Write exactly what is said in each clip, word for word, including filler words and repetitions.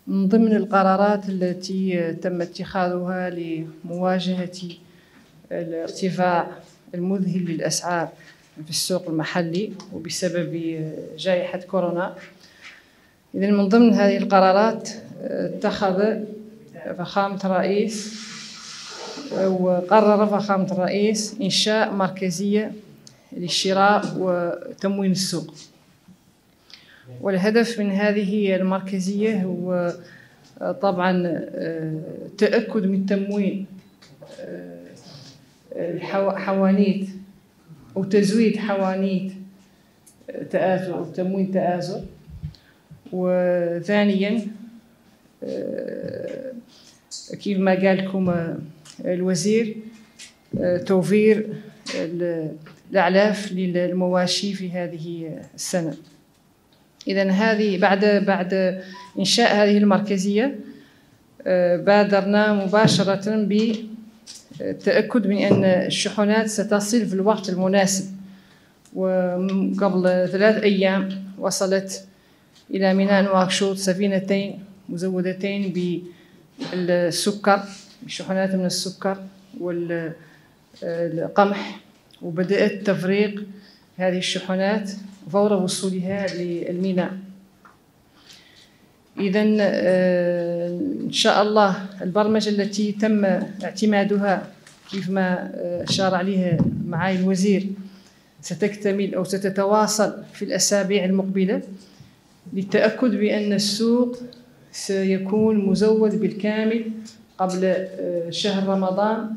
من ضمن القرارات التي تم اتخاذها لمواجهة الارتفاع المذهل للأسعار في السوق المحلي وبسبب جائحة كورونا. إذن من ضمن هذه القرارات اتخذ فخامة الرئيس وقرر فخامة الرئيس إنشاء مركزية للشراء وتموين السوق. والهدف من هذه المركزية هو طبعا التأكد من تموين حوانيت أو تزويد حوانيت تآزر أو تموين تآزر، وثانيا كيف ما قال لكم الوزير توفير الأعلاف للمواشي في هذه السنة. إذن هذه بعد بعد إنشاء هذه المركزية بادرنا مباشرة بالتأكد من أن الشحنات ستصل في الوقت المناسب، وقبل ثلاث أيام وصلت إلى ميناء نواكشوط سفينتين مزودتين بالسكر، بشحنات من السكر والقمح، وبدأت تفريق هذه الشحنات فور وصولها للميناء. إذن إن شاء الله البرمجة التي تم اعتمادها كيف ما أشار عليها معالي الوزير ستكتمل أو ستتواصل في الأسابيع المقبلة للتأكد بأن السوق سيكون مزود بالكامل قبل شهر رمضان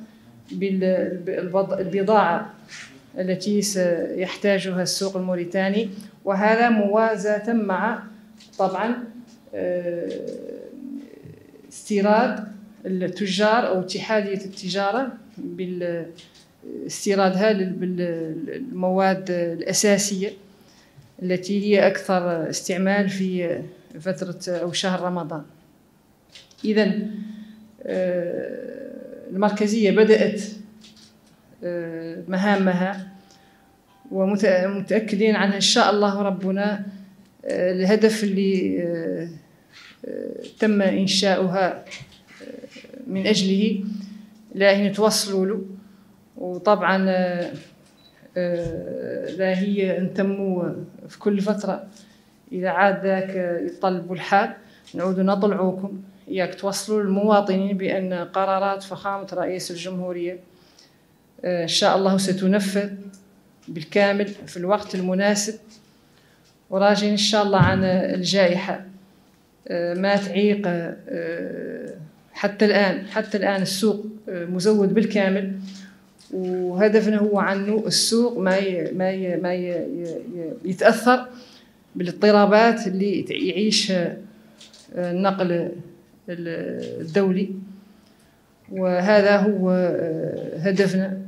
بالبضاعة التي سيحتاجها السوق الموريتاني، وهذا موازاة مع طبعا استيراد التجار أو اتحادية التجارة باستيرادها بالمواد الأساسية التي هي أكثر استعمال في فترة أو شهر رمضان. إذن المركزية بدأت مهامها ومتأكدين عنها إن شاء الله ربنا. الهدف اللي تم إنشاؤها من أجله لا نتوصلوا له، وطبعا لا هي نتموا في كل فترة إذا عاد ذاك يطلبوا الحال نعود نطلعوكم إياك توصلوا للمواطنين بأن قرارات فخامة رئيس الجمهورية إن شاء الله ستنفذ بالكامل في الوقت المناسب، وراجين إن شاء الله عن الجائحة ما تعيق حتى الآن. حتى الآن السوق مزود بالكامل، وهدفنا هو عنه السوق ما ي ما ي ما ي يتأثر بالاضطرابات اللي يعيشها النقل الدولي، وهذا هو هدفنا.